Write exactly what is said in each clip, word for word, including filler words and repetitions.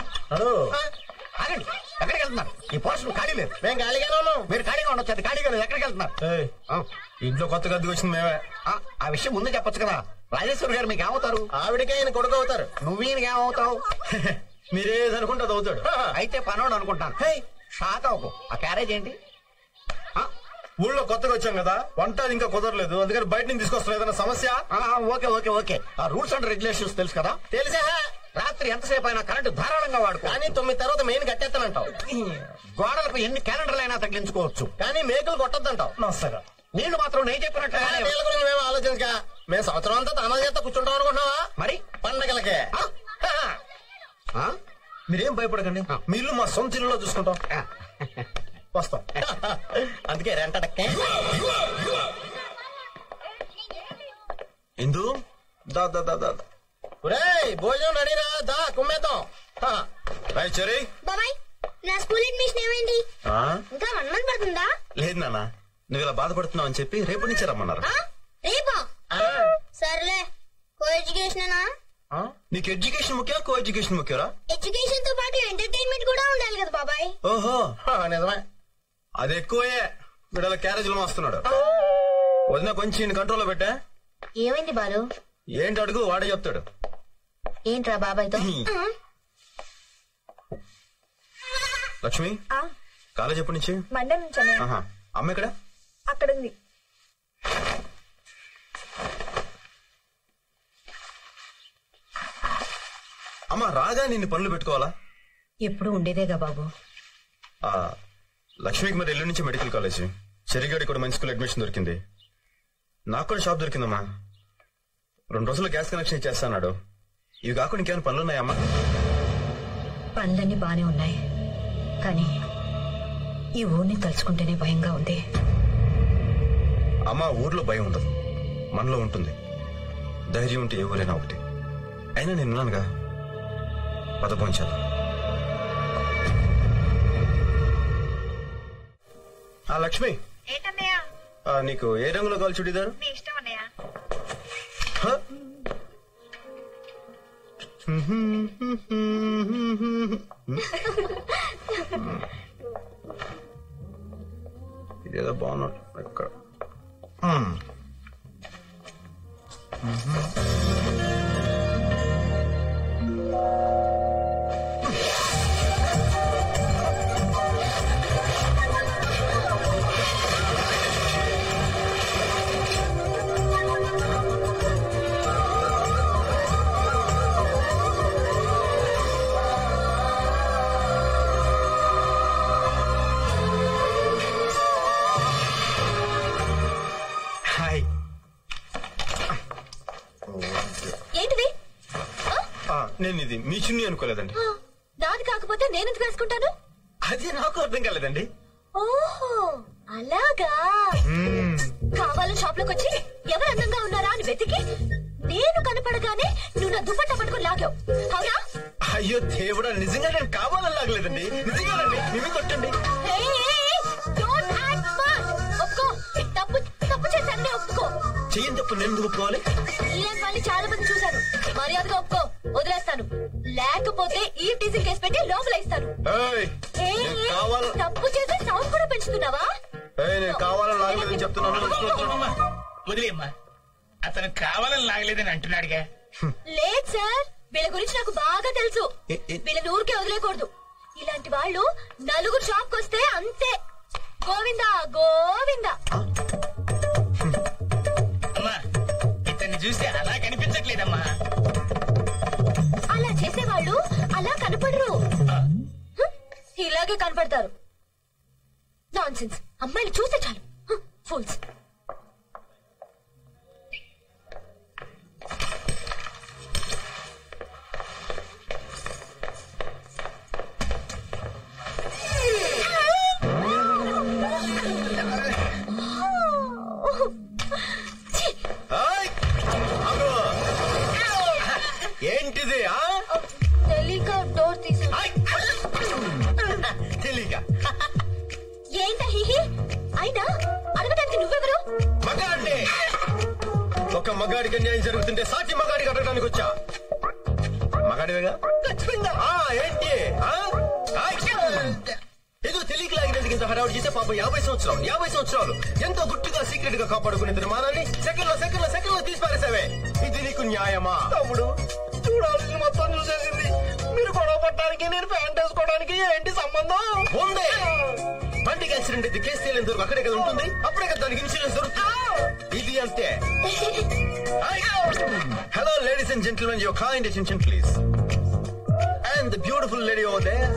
Hello ఆగండి, ఎక్కడికి వెళ్తున్నారు? ఈ పోర్షన్ ఖాళీ లేదు. మేము ఖాళీగానే ఉన్నాం. మీరు ఖాళీగా ఉండొచ్చు, అది ఖాళీగా లేదు. ఎక్కడికి వెళ్తున్నారు? ఇంట్లో కొత్తగా అద్దెకి వచ్చింది మేమే. ఆ విషయం ముందు చెప్పొచ్చు కదా. రాజేశ్వరి గారు మీకు ఏమవుతారు? ఆవిడకే ఆయన కొడుకు అవుతారు. నువ్వు ఈయనకి ఏమవుతావు? మీరేదనుకుంటే అది అవుతాడు. అయితే పనోడు అనుకుంటాను. షాక్ అవ్వకు. ఆ క్యారేజ్ ఏంటి? ఊళ్ళో కొత్తగా వచ్చాం కదా, వంట ఇంకా కుదరలేదు, అందుకని బయట నుంచి తీసుకొస్తాం. ఏదైనా సమస్య? Okay okay okay. ఆ రూల్స్ అండ్ రెగ్యులేషన్స్ తెలుసు కదా? తెలుసా? రాత్రి ఎంతసేపు అయినా కరెంటు ధారాళంగా వాడుకో, కానీ తొమ్మిది తర్వాత మెయిన్ కట్టేస్తానంటావు. గోడలకు ఎన్ని క్యాలెండర్లు అయినా తగిలించుకోవచ్చు, కానీ మేకలు కొట్టద్దంటావు. నమస్కారం. నీళ్లు మాత్రం నేను చెప్పినట్టు మేము ఆలోచించగా మేము సంవత్సరం అంతా తన చేత కూర్చుంటాం అనుకుంటున్నావా? మరి పండగలకే. మీరేం భయపడకండి, మీ ఇల్లు మా సొంత ఇల్లులో చూసుకుంటాం. వస్తాం. అందుకే రెంటడక్కే. ఇందు దా దా దా దా భోజనం రెడీరా, దా కుమ్మేద్దాం. చెరీ బాబాయ్, నా స్కూల్ అడ్మిషన్ ఏమైంది? ఇంకా వన్ మంత్ పడుతుందా? లేదు నాన్న, నువ్వు ఇలా బాధపడుతున్నావు అని చెప్పి రేపు నుంచి రమ్మన్నారు. రేపా? సర్లే. Co education. నీకు ఎడ్యుకేషన్ ముఖ్యం, కో ఎడ్యుకేషన్ ముఖ్యరా? ఎడ్యుకేషన్ తో పాటు ఎంటర్టైన్మెంట్ కూడా ఉండాలి కదా బాబాయ్. ఓహో నిజమే, అది ఎక్కువే. వీళ్ళ క్యారేజీలు వస్తున్నాడు. వదిన కొంచెం కంట్రోల్లో పెట్టా. ఏమైంది బాలు? ఏంటి అడుగు, వాడే చెప్తాడు. ఏంట్రా బాబాయ్తో? లక్ష్మి, కాలేజ్ ఎప్పటి నుంచి? మండే నుంచి. అమ్మ ఇక్కడ? అక్కడ ఉంది. అమ్మ రాగా నిన్ను పనులు పెట్టుకోవాలా? ఎప్పుడు ఉండేదేగా బాబు. లక్ష్మికి మరి ఎల్లుండి నుంచి మెడికల్ కాలేజ్, చెరిగాడి కూడా మంచి స్కూల్ అడ్మిషన్ దొరికింది. నాకు కూడా షాప్ దొరికిందమ్మా. రెండు రోజుల్లో గ్యాస్ కనెక్షన్ ఇచ్చేస్తాడు. ఇవి కాకుండా ఇంకేమైనా పనులు ఉన్నాయమ్మా? పనులన్నీ బానే ఉన్నాయి, కానీ ఈ ఊరిని తలుచుకుంటేనే భయంగా ఉంది. అమ్మా, ఊర్లో భయం ఉండదు, మనలో ఉంటుంది. ధైర్యం ఉంటే ఏ ఊరైనా ఒకటి. అయినా నేనున్నానుగా, పదపోంచాలి. ఆ లక్ష్మి, నీకు ఏ రంగులో కావాలి చుడీదారు? ఇదేదో బాగున్నాడు ఎక్కడ. నేను ఇది మీ చున్నీ అనుకోలేదండి. నాది కాకపోతే నేను ఎందుకు వేసుకుంటాను? అది నాకు అర్థం కాలేదండి. ఓహో అలాగా. కావాలని షాప్ లోకి వచ్చి ఎవరు అందంగా ఉన్నారా అని వెతికి నేను కనపడగానే నువ్వు నా దుప్పట్టా పట్టుకుని లాగావు, అవునా? అయ్యో దేవుడా, నిజంగా నేను కావాలని లాగలేదండి. నిజంగానండి, మేమే కొట్టండి. ఒప్పుకో, తప్పు తప్పు చేశాను, ఒప్పుకో. చెయ్యని తప్పు నేను ఒప్పుకోవాలి? ఇలాంటి వాళ్ళని చాలా మంది చూశాను. మర్యాదగా ఒప్పుకో, వదిలేస్తాను. లేకపోతే ఈ టీజింగ్ కేసు పెట్టి లోపల ఇస్తాను. తప్పు చేసి సౌండ్ కూడా పెంచుతున్నావా? కావాలని లాగలేదని చెప్తున్నాను. వదిలేమ్మా, అతను కావాలని లాగలేదని అంటున్నాడుగా. లేదు సార్, వీళ్ళ గురించి నాకు బాగా తెలుసు. వీళ్ళని ఊరికే వదిలేకూడదు. ఇలాంటి వాళ్ళు నలుగురు షాప్ వస్తే అంతే, గోవిందా గోవిందా. అమ్మా, ఇతన్ని చూస్తే అలా కనిపించట్లేదమ్మా. అలా చేసేవాళ్ళు అలా కనపడరు, ఇలాగే కనపడతారు. నాన్సెన్స్. అమ్మాయిని చూస్తే చాలు ఫూల్స్. ఏంటిది? తెలియక డోర్ తీసు. తెలియక ఏంట హిహి? అయినా అడగడానికి నువ్వెవరు? మగాడి. ఒక మగాడికి అన్యాయం జరుగుతుంటే సాటి మగాడికి అడగడానికి వచ్చా. మగాడివేగా? ఏంటి హడావుడి చేసే పాప యాభై సంవత్సరాలు యాభై సంవత్సరాలు ఎంతో గుట్టుగా సీక్రెట్ గా కాపాడుకునే నిర్మాణాన్ని సెకండ్ లో సెకండ్ లో సెకండ్ లో తీసి పారేసావే. ఇది నీకు న్యాయమా? తమ్ముడు చూడాల్సింది మొత్తం చూసేసింది. మీరు గొడవ పట్టడానికి నేను ప్యాంట్ వేసుకోవడానికి ఏంటి సంబంధం? ఉందే. బండికి యాక్సిడెంట్ అయితే కేసు తేలేంత వరకు అక్కడే కదా ఉంటుంది. అప్పుడే కదా దానికి ఇన్సూరెన్స్ దొరుకుతుంది. ఇది అంతే. Hello ladies and gentlemen, your kind attention please. And the beautiful lady over there.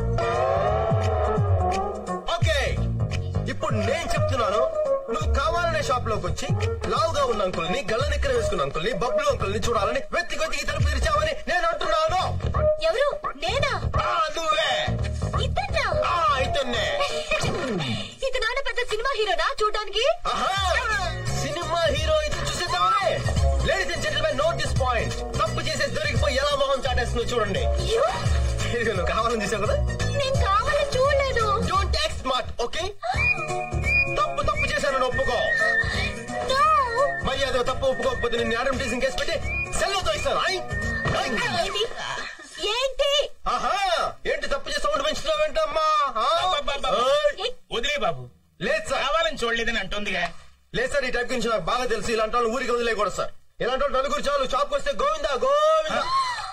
Okay, ఇప్పుడు నేను చెప్తున్నాను. నువ్వు కావాలనే షాప్ లోకి వచ్చి లావుగా ఉన్న అంకుల్ని, గళ్ళనెక్కర వేసుకున్న అంకుల్ని, బబ్లు అంకుల్ని చూడాలని వెతికి వెతికి తలుపు తెరిచావని నేను అంటున్నాను. ఎవరు? నేనా? ఆ, నువ్వే. ఇతన్నా? ఆ, ఇతన్నే. ఇతనాన్న పెద్ద సినిమా హీరోనా చూడడానికి? ఆహా, సినిమా హీరో ఇది చూసేద్దామనే. Ladies and gentlemen, note this point. తప్పు చేసేసి దొరికిపోయి ఎలా మొహం చాటేస్తుందో చూడండి. You? ఇదిగో నువ్వు కావాలని చూసావు కదా. నేను కావాలని చూడలేదు. Don't act smart, okay? తప్పు తప్పు చేశానని ఒప్పుకో. No. మరి అదో తప్పు ఒప్పుకోకపోతే నిన్ను అడ్వర్టైజింగ్ కేసు పెట్టి సెల్లతో ఇస్తాను. ఐ? ఐ? ఏంటి? ఏంటి? ఆహా, ఏంటి తప్పు చేసి సౌండ్ పెంచుతావేంటమ్మా? ఆ? ఏ- వదిలే బాబు, లేదు సార్, కావాలని చూడలేదని అంటుందిగా. లేదు సార్, ఈ టైప్ గురించి నాకు బాగా తెలుసు. ఇలాంటి వాళ్ళు ఊరికి వదిలేయకూడదు సార్. ఇలాంటి వాళ్ళు నలుగురు చాలు, షాప్కి వస్తే గోవిందా గోవిందా.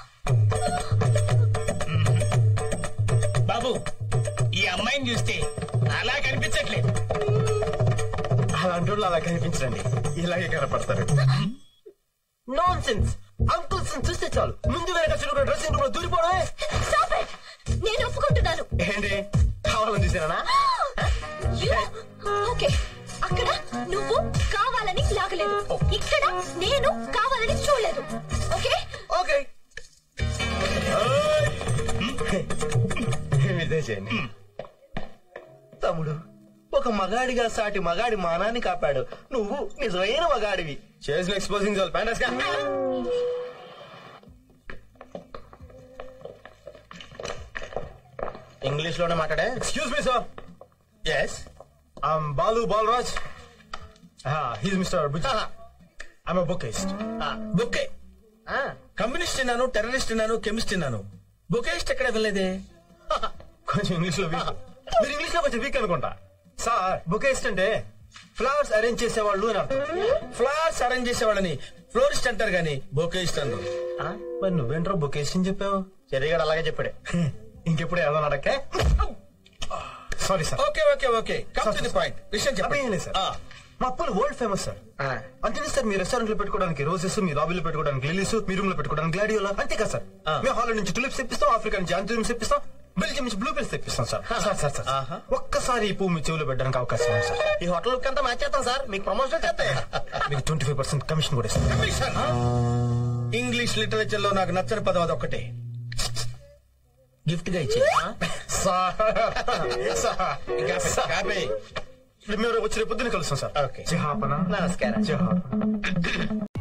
బాబు, ఈ అమ్మాయిని చూస్తే అలా కనిపించట్లేదు. అలాంటి వాళ్ళు అలా కనిపించండి, ఇలాగే కనపడతారు. Non sense. అంకుల్స్ చూస్తే చాలు ముందు వెనక చిన్న డ్రెస్సింగ్ రూమ్ లో దూరిపోవడమే. Stop it. నేను ఒప్పుకుంటున్నాను. ఏంటి కావాలని చూసానా? You? ఓకే, అక్కడ నువ్వు కావాలని లాగలేదు, ఇక్కడ నేను కావాలని చూడలేదు. ఓకే ఓకే, ఇదే చేయండి. తమ్ముడు, ఒక మగాడిగా సాటి మగాడి మానాన్ని కాపాడు. నువ్వు నిజమైన మగాడివి. చేసిన ఎక్స్పోజింగ్ చాలు. ప్యాంటస్ గా ఇంగ్లీష్ లోనే మాట్లాడే. Excuse me sir. Yes. I'm Balu Balaraj. He's mister Bujji. I'm bookist. బుక్కే. కమ్యూనిస్ట్ అన్నాను, టెర్రరిస్ట్ అన్నాను, కెమిస్ట్ అన్నాను. బుకేస్ట్ ఎక్కడ వెళ్ళలేదే. కొంచెం ఇంగ్లీష్ లో వీక్. మీరు ఇంగ్లీష్ లో కొంచెం వీక్ అనుకుంటా. సార్, బుకేస్ట్ అంటే ఫ్లవర్స్ అరేంజ్ చేసేవాళ్ళు అని అర్థం. ఫ్లవర్స్ అరేంజ్ చేసేవాళ్ళని ఫ్లోరిస్ట్ అంటారు గాని బొకేస్ట్ అన్నారు. మరి నువ్వేంట్రో బుకేస్ట్ అని చెప్పావు? చెరిగాడు అలాగే చెప్పాడే. ఇంకెప్పుడు ఏదో అడక్కే. Sorry sir. Okay okay okay come to the point. విషయం చెప్పండి సార్. మా అప్పులు వరల్డ్ ఫేమస్ సార్. అంతేనే సార్, మీ రెస్టారెంట్ లో పెట్టుకోవడానికి రోజెస్, మీ లాబీలో పెట్టుకోవడానికి లిలీస్, మీ రూమ్ లో పెట్టుకోవడానికి గ్లాడియోలా, అంతే కదా సార్. మేము హాలండ్ నుంచి టులిప్స్ తెప్పిస్తాం, ఆఫ్రికా నుంచి ఆంథూరియం తెప్పిస్తాం, బెల్జియం నుంచి బ్లూ బెల్స్ తెప్పిస్తాం సార్. సార్ సార్ సార్ ఒక్కసారి ఈ పువ్వు మీ చెవులో పెట్టడానికి అవకాశం ఉంది సార్. ఈ హోటల్ అంతా మార్చేస్తాం సార్, మీకు ప్రమోషన్ చేస్తాయి. మీకు ట్వంటీ ఫైవ్ పర్సెంట్ కమిషన్ కూడా ఇస్తాం. ఇంగ్లీష్ లిటరేచర్ లో నాకు నచ్చని పదం అది ఒక్కటే. గిఫ్ట్ గా ఇచ్చే మేము వచ్చి రేపు పొద్దున్న కలుస్తాం సార్. ఓకే. జహాపన. నమస్కారం. జహాపన.